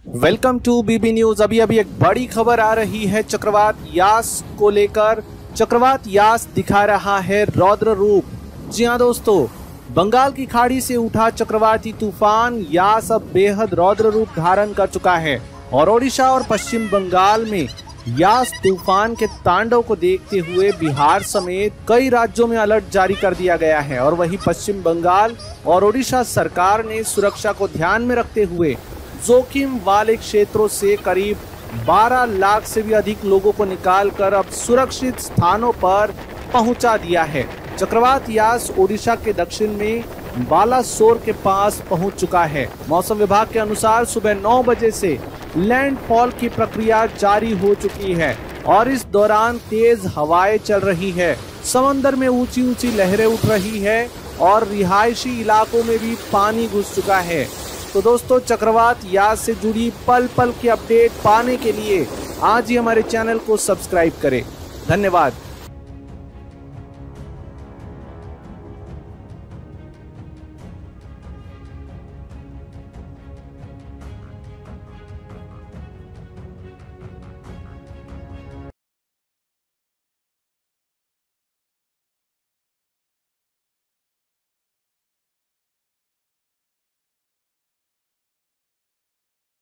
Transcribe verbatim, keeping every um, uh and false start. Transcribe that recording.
Welcome to Bibi news. अभी अभी एक बड़ी खबर आ रही है चक्रवात यास को लेकर। चक्रवात यास दिखा रहा है रौद्र रूप। जी हाँ दोस्तों, बंगाल की खाड़ी से उठा चक्रवाती तूफान यास अब बेहद रौद्र रूप धारण कर चुका है और ओडिशा और पश्चिम बंगाल में यास तूफान के तांडव को देखते हुए बिहार समेत कई राज्यों में अलर्ट जारी कर दिया गया है। और वहीं पश्चिम बंगाल और ओडिशा सरकार ने सुरक्षा को ध्यान में रखते हुए जोखिम वाले क्षेत्रों से करीब बारह लाख से भी अधिक लोगों को निकालकर अब सुरक्षित स्थानों पर पहुंचा दिया है। चक्रवात यास ओडिशा के दक्षिण में बालासोर के पास पहुंच चुका है। मौसम विभाग के अनुसार सुबह नौ बजे से लैंडफॉल की प्रक्रिया जारी हो चुकी है और इस दौरान तेज हवाएं चल रही है। समंदर में ऊंची ऊंची लहरें उठ रही है और रिहायशी इलाकों में भी पानी घुस चुका है। तो दोस्तों, चक्रवात यास से जुड़ी पल पल की अपडेट पाने के लिए आज ही हमारे चैनल को सब्सक्राइब करें। धन्यवाद।